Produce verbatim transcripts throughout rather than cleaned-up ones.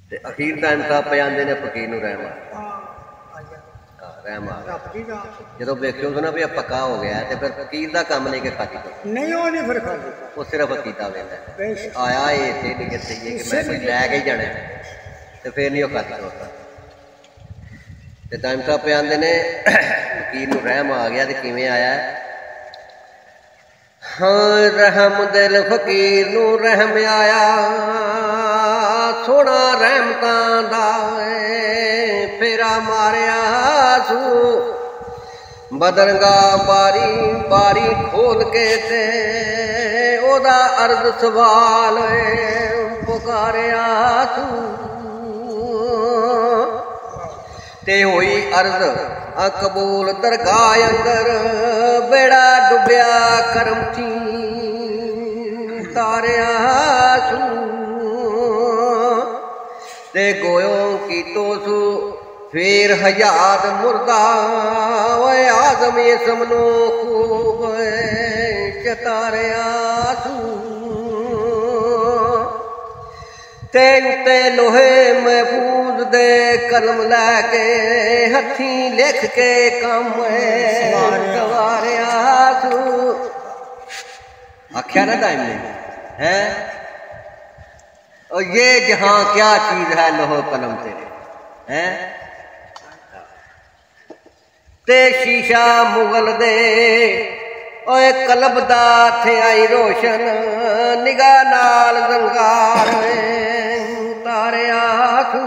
ते अखीर टाइम साहब पे आते ने फकीर नूं रहम आ रहम आ जो वेख्यो ना भी पक्का हो गया तो फिर फकीर का काम नहीं कि खाती नहीं वो नहीं फिर खाती वो सिर्फ अकीदा वेंदा आया ये इत्थे नहीं कि सही है कि मैं कोई लैके ही जाना तो फिर नहीं वो खाती होता तो टाइम साहब पे आते ने फकीर नूं रहम आ गया तो किवें आया हाँ रहम दिल फकीर नूं रहम आया सोना रहमतां दा फेरा मारिया सू बदरगा बारी बारी खोल के ते ओदा अर्ज सवाल पुकारिया सू ते होई अर्ज कबूल दरगाह अंदर बेड़ा डुबिया करम थी तारिया सू ते गोयो की तो सू फिर हयात मुर्दा वे आजम समनो खूब चतारिया सू ते उत्ते लोहे महफूज दे कलम लैके हथी लिख के कम सवारिया सू आख्या ना टाइम ने है और ये जहां क्या चीज है लोहो कलम तेरे हैं ते शीशा मुगल दे ओए कलब दा थे आई रोशन निगाह नाल जंगार तारिया सू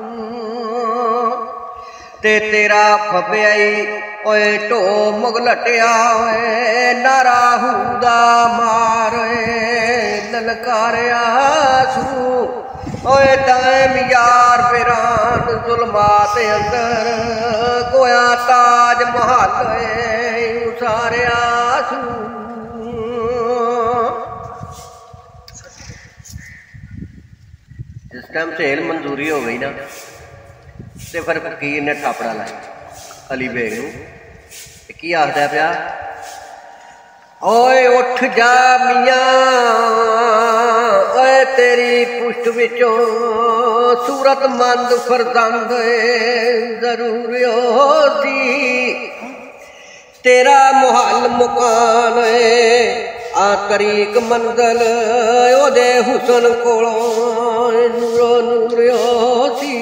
ते तेरा फपियाई ओए ढो मुगलटिया नारा हुदा मार ललकारिया सू ओए टाइम यार फिरान जुल्मात अंदर गोया ताज महल उसारिया सू जिस टाइम झेल मंजूरी हो गई ना तो फिर फकीर ने थापड़ा लाया अली बेग नूं की आखदा पिया ओए उठ जा मियां ओए तेरी पुष्ट विचों सूरत मंद फरजंद जरूर होती तेरा मुहल मुकान आ तरीक मंजल ओदे हुसन कोलों नूरो नूर होती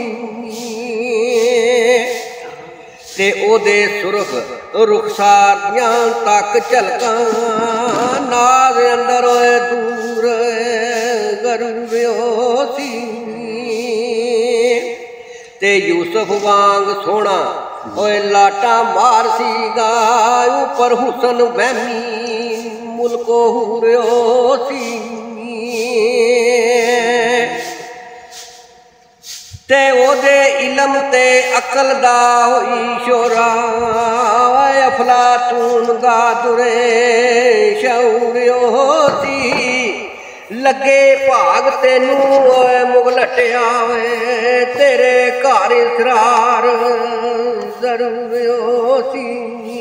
ते ओदे सुरख रुखसार दियां तक झलकां नाज अंदर दूर गरूर होसी ते यूसुफ वांग सोना ओए लाटा मार सीगा ऊपर हुसन वहमी मुल्को हूर होसी ते ओदे इलम ते अकल दा होई शोरा अफलातून दा दुरे शऊर होती लगे भाग तेनू मुगलटिया तेरे घर इसरार जरूर होती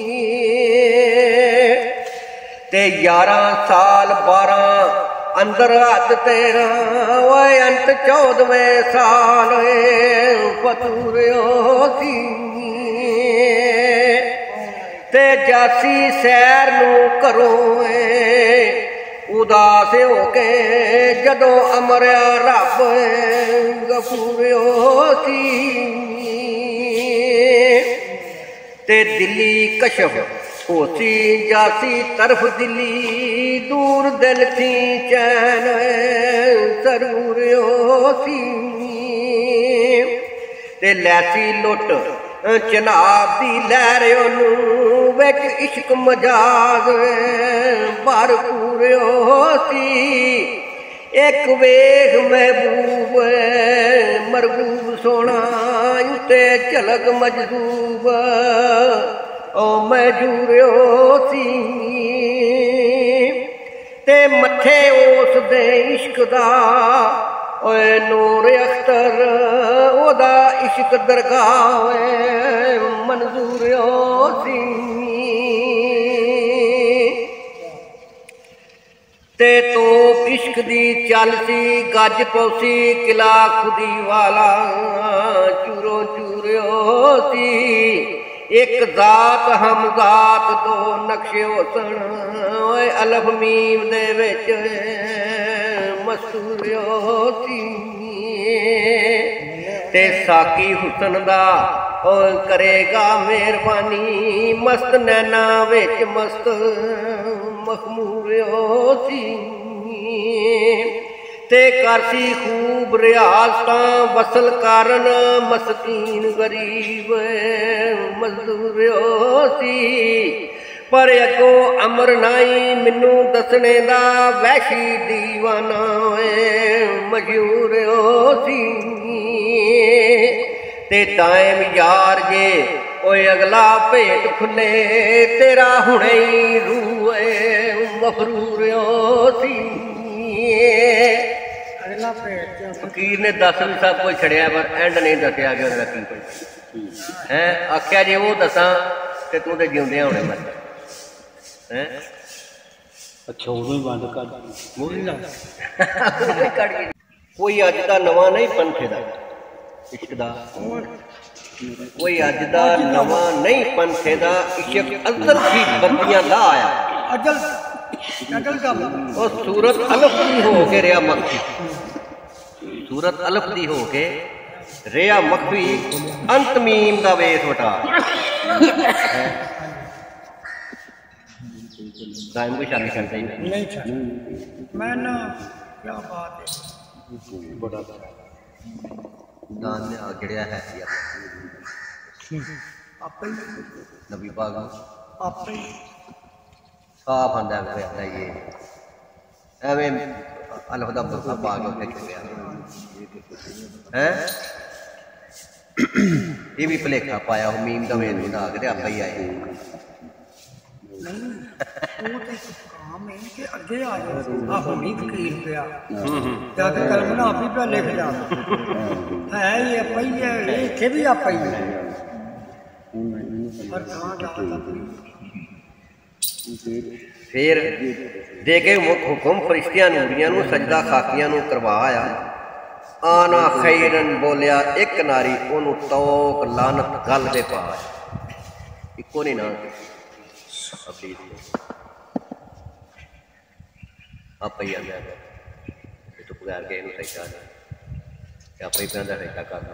ते यारां साल बारह अंदर हथ तेरा ओए अंत चौदहवें साल फतूर होती ते जासी सैर नू करो उदास होके जदों अमरिया रब गफूर होती ते दिली कशफ होसी जासी तरफ दिली दूर दिल थी चैन जरूर होसी ते लैसी लुट चनाब दी लहर ओनू विच इश्क मजाज भरपूर होसी एक वेख महबूब मरबूब सोना उते झलक मजदूब ओ मजूर होसी ते मथे उस दे इश्क दा ओए नूर अख्तर ओदा इश्क दरगाह मंजूर होसी ते तो इश्क इश्क दी चल सी गज पौसी किला खुदी वाला चूरों चूरियो सी एक जात हम जात दो नक्शे हुसन ओए अलफ मीम दे विच मस्तूरियो सी ते साकी हुसन दा ओए करेगा मेहरबानी मस्त नैना विच मस्त मखमूरियो सी ते करसी खूब रियाज तां वसल कारण मस्कीन गरीब मजदूरियो सी पर अगो अमर नाई मैनू दसने दा वैशी दीवाना मशहूरियो सी ते टाइम यार जे ओए अगला भेट खुले तेरा हुणे ही रूह मफरूरियो सी फकीर ने दस भी सब कुछ छड़िया पर एंड नहीं दसिया कि उसका की है आख्या जे वो दसा तो तू तो जिंदे होने मर है अच्छा उन्होंने बंद कर कोई अज का नवा नहीं पंथे का इश्क दा कोई अज का नवा नहीं पंथे का इश्क अजल की बत्तियां ला आया अजल और सूरत अलफ दी हो के रिया मखफी सूरत अलफ दी हो के रिया मखफी अंत मीम दा वेस वटा दाइम को शादी करते ही नहीं मैं ना क्या बात है बड़ा दान ने आ गिड़िया है आपे नबी पाक आपे साफ आंदा है ये एवं अल्लाह दा बुरखा पा के उत्ते छुपया है ये भी भुलेखा पाया मीम दा वेस बना के आपे ही आए काम है कि अगे आ जाओ आप नहीं फकीर पिया जाके कलम आप ही पे लिख जा है ये पई है ये के भी आप पई है पर कहां जाता फिर दे के हुक्म फरिश्तियां नूरियां नू सजदा खाकियां नू करवाया आना खैरन बोलिया एक नारी ओनू तौक लानत गल दे पा इको नहीं ना आप ही आंदा तो बगैर के इनू सही कर आप ही पैंदा सही कर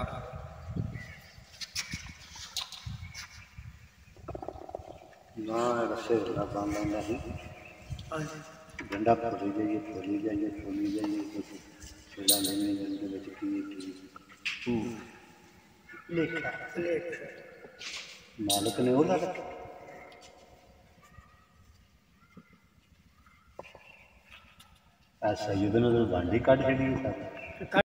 ना रसे ना बांधा नहीं डंडा खोली जाइए खोली जाइए खोली जाइए छेड़ा नहीं जल्दी बच की लेखा लेख मालिक ने वो लगा ऐसा युद्ध ने बांडी काट छड़ी